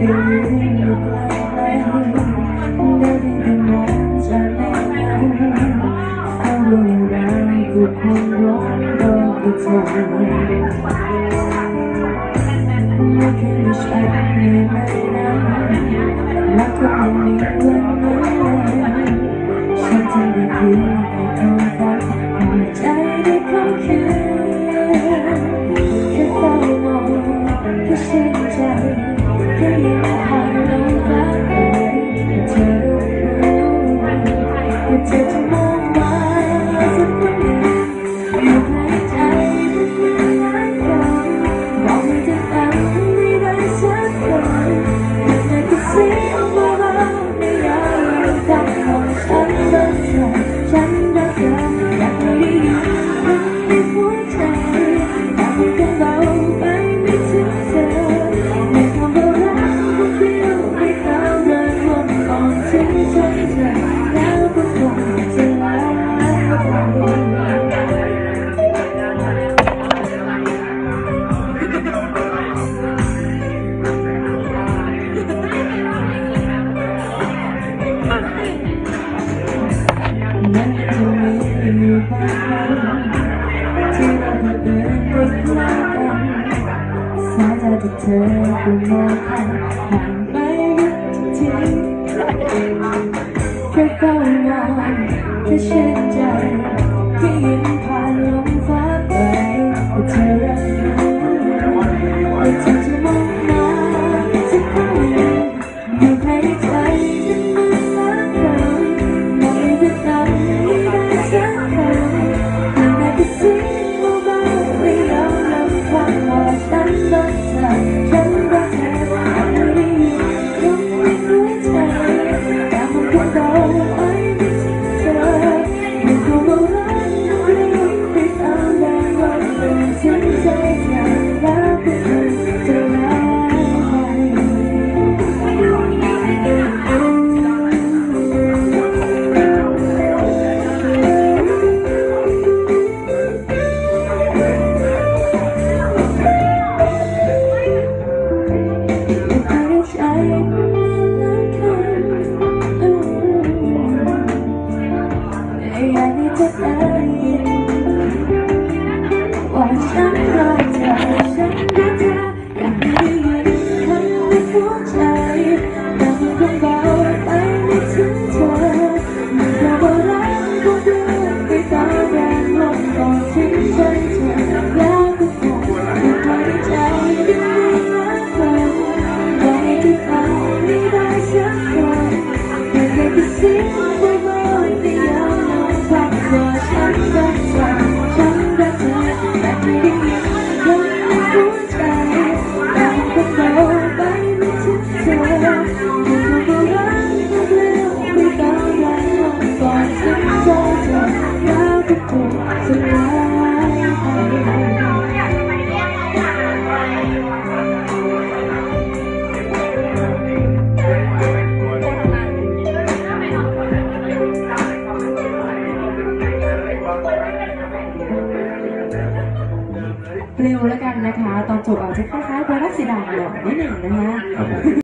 รักก็ไม่มีวันนั้นฉันจะได้คืนในท้องฟ้าหัวใจได้คงคืนแค่เฝ้ามองแค่ชื่นใจแค่ยิ้มผ่านลมฟ้าไปเธอรู้ว่าเธอจะมองมาสักวันหนึ่งอยู่ในใจเป็นล้านครั้งบอกไม่จะทำไม่ได้สักคนอยากจะเสียงเบาๆในยามฟังของฉันรักเธอฉันรักเธออยากให้ได้ยินในหัวใจอยากให้กันเบาไปไม่ถึงเธอในคำว่ารักก็เปลี่ยวให้เขาเดินวนก่อนถึงใจเธอแล้วก็คงจะลาไปนั้นจะมีอยู่บ้างไหมที่เราได้เดินไปใกล้กันสายตาที่เธอคงมองผ่านห่างไปทุกทีแค่เฝ้ามองแค่ชื่นใจแค่ยิ้มผ่านลมฟ้าไปว่าเธอรักว่าเธอจะมองมาสักครั้งหนึ่งอยู่ภายในใจฉันเหมือนล้านครั้งมองไม่จะทำไม่ได้สักครั้งยังไงก็เสียงเบาๆไม่ยอมรับความว่าฉันรักเธอฉันรักเธออยากให้ได้ยินลมในหัวใจอยากมันคงเบาไปไม่ถึงเธอไม่คงว่ารักมันเปลี่ยวไปตามแรงลมเดินถึงใจเธอแล้วก็คงจะลาไปใจนั้นคงอยากให้เธอได้ยินว่าฉันรักเธอฉันรักเธออยากให้ได้ยินคำในหัวใจแต่มันคงเบาไปไม่ถึงเธอมันแค่ว่ารักก็เดินไปตามแรงลมก่อนถึงใจเธอแล้วก็คงจะหายใจได้รักเธอบอกให้เธอทำไม่ได้สักคนอยากให้เธอเสียงเบาๆไม่ยอมรับความว่าฉันรักเธอฉันรักเธออยากให้ได้ยินลมในหัวใจแต่มันคงเบาไปไม่ถึงเธอไม่คงว่ารักมันเปลี่ยวไปตามแรงลมก่อนถึงใจเธอแล้วก็คงจะลาไปเร็วแล้วกันนะคะตอนจบอาจจะคล้ายๆไวรัสสีดำหน่อยนิดหนึ่งนะคะ